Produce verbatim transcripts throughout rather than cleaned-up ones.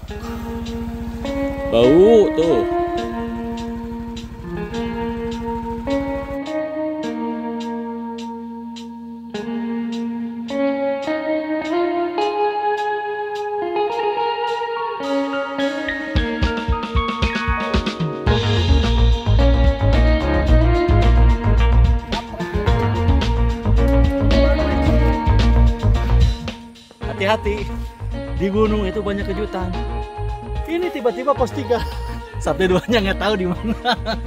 Bau tuh. Hati-hati, di gunung itu banyak kejutan. Ini tiba-tiba pos tiga, satu duanya nggak tahu di mana.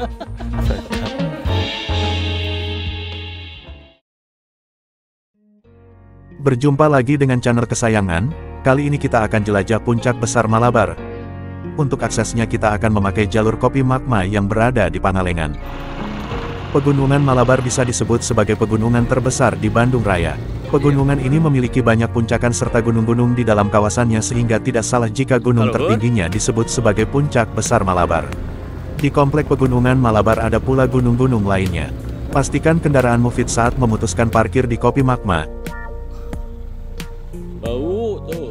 Berjumpa lagi dengan channel kesayangan. Kali ini kita akan jelajah puncak besar Malabar. Untuk aksesnya kita akan memakai jalur kopi magma yang berada di Pangalengan. Pegunungan Malabar bisa disebut sebagai pegunungan terbesar di Bandung Raya. Pegunungan ini memiliki banyak puncakan serta gunung-gunung di dalam kawasannya sehingga tidak salah jika gunung tertingginya disebut sebagai puncak besar Malabar. Di komplek pegunungan Malabar ada pula gunung-gunung lainnya. Pastikan kendaraanmu fit saat memutuskan parkir di Kopi Magma. Bau tuh.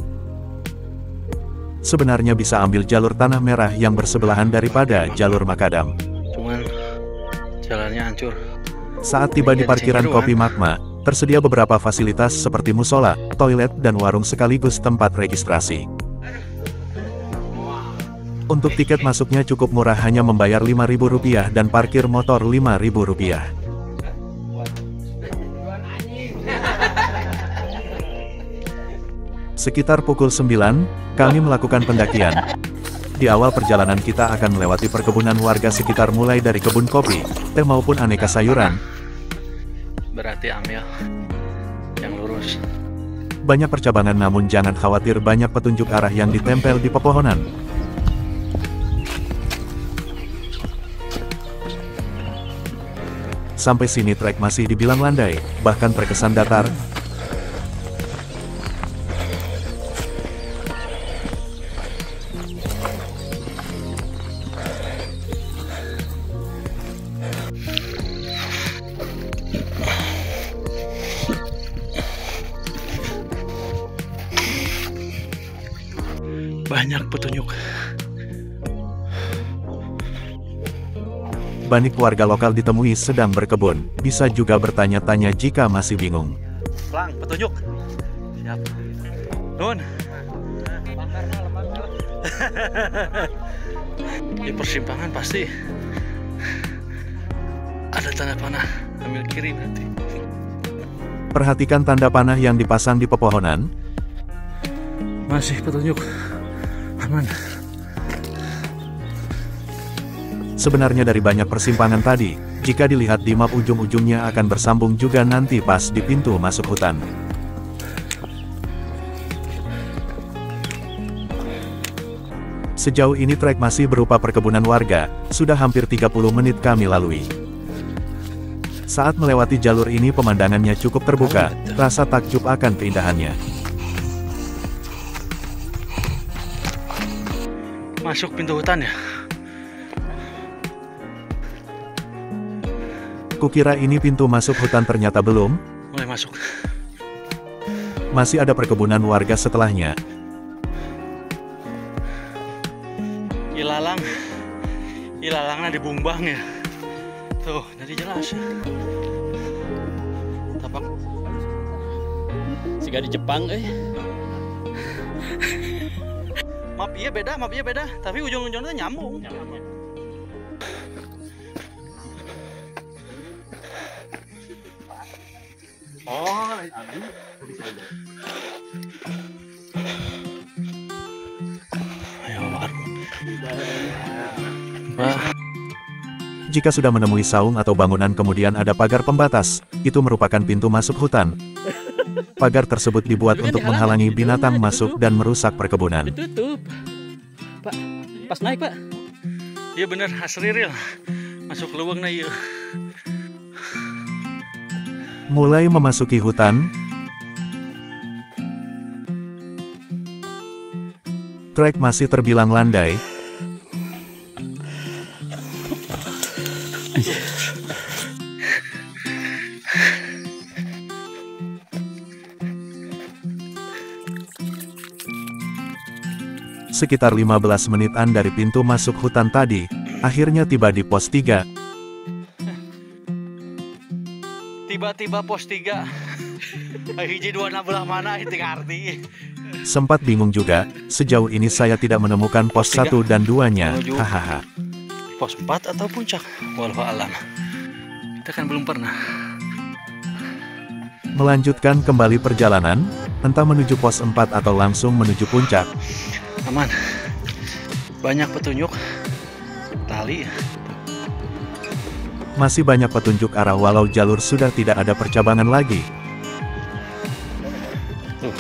Sebenarnya bisa ambil jalur tanah merah yang bersebelahan daripada jalur makadam. Cuman jalannya hancur. Saat tiba di parkiran Kopi Magma, tersedia beberapa fasilitas seperti musola, toilet, dan warung sekaligus tempat registrasi. Untuk tiket masuknya cukup murah, hanya membayar lima ribu rupiah dan parkir motor lima ribu rupiah. Sekitar pukul sembilan, kami melakukan pendakian. Di awal perjalanan kita akan melewati perkebunan warga sekitar mulai dari kebun kopi, teh maupun aneka sayuran. Berarti ambil yang lurus. Banyak percabangan namun jangan khawatir, banyak petunjuk arah yang ditempel di pepohonan. Sampai sini trek masih dibilang landai, bahkan terkesan datar. Banyak petunjuk. Banyak warga lokal ditemui sedang berkebun. Bisa juga bertanya-tanya jika masih bingung. Lang, petunjuk. Siap. Nun. Di persimpangan pasti ada tanda panah. Ambil kiri nanti. Perhatikan tanda panah yang dipasang di pepohonan. Masih petunjuk. Aman. Sebenarnya dari banyak persimpangan tadi, jika dilihat di map ujung-ujungnya akan bersambung juga nanti pas di pintu masuk hutan. Sejauh ini trek masih berupa perkebunan warga, sudah hampir tiga puluh menit kami lalui. Saat melewati jalur ini pemandangannya cukup terbuka, rasa takjub akan keindahannya. Masuk pintu hutan ya? Kukira ini pintu masuk hutan, ternyata belum. Mulai masuk. Masih ada perkebunan warga setelahnya. Ilalang. Ilalangnya di Bumbang ya. Tuh, jadi jelas ya. Tapak. Siga di Jepang eh. Map iya beda, map iya beda, tapi ujung-ujungnya nyambung. Oh, ayo, Jika sudah menemui saung atau bangunan kemudian ada pagar pembatas, itu merupakan pintu masuk hutan. Pagar tersebut dibuat untuk menghalangi binatang masuk dan merusak perkebunan. Ditutup. Pak, pas naik, Pak. Iya bener, asli real. Masuk lubang na iya. Mulai memasuki hutan, trek masih terbilang landai. Sekitar lima belas menitan dari pintu masuk hutan tadi, akhirnya tiba di pos tiga. Tiba-tiba pos tiga. Hiji dua belah mana itu arti. Sempat bingung juga, sejauh ini saya tidak menemukan pos satu dan duanya, hahaha. Pos empat atau puncak? Wallahu alam. Kita kan belum pernah. Melanjutkan kembali perjalanan, entah menuju pos empat atau langsung menuju puncak. Aman. Banyak petunjuk. Tali. Masih banyak petunjuk arah walau jalur sudah tidak ada percabangan lagi. Tuh.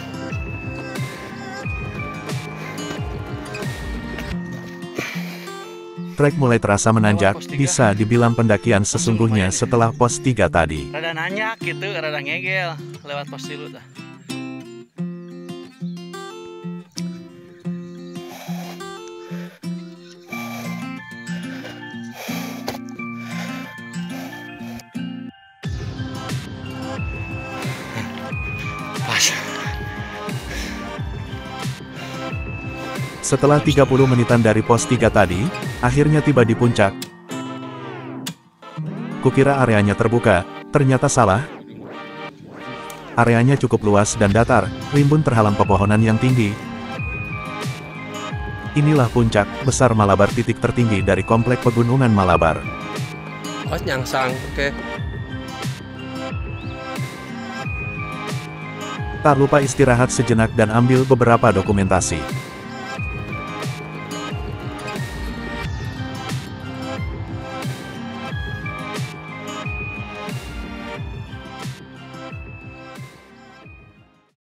Trek mulai terasa menanjak, bisa dibilang pendakian sesungguhnya setelah pos tiga tadi. Rada nanyak gitu, rada ngegel lewat pos tilu dah. Pas. Setelah tiga puluh menitan dari pos tiga tadi, akhirnya tiba di puncak. Kukira areanya terbuka, ternyata salah. Areanya cukup luas dan datar, rimbun terhalang pepohonan yang tinggi. Inilah puncak besar Malabar, titik tertinggi dari komplek pegunungan Malabar. Oh, nyangsang, oke. Okay. Tak lupa istirahat sejenak dan ambil beberapa dokumentasi.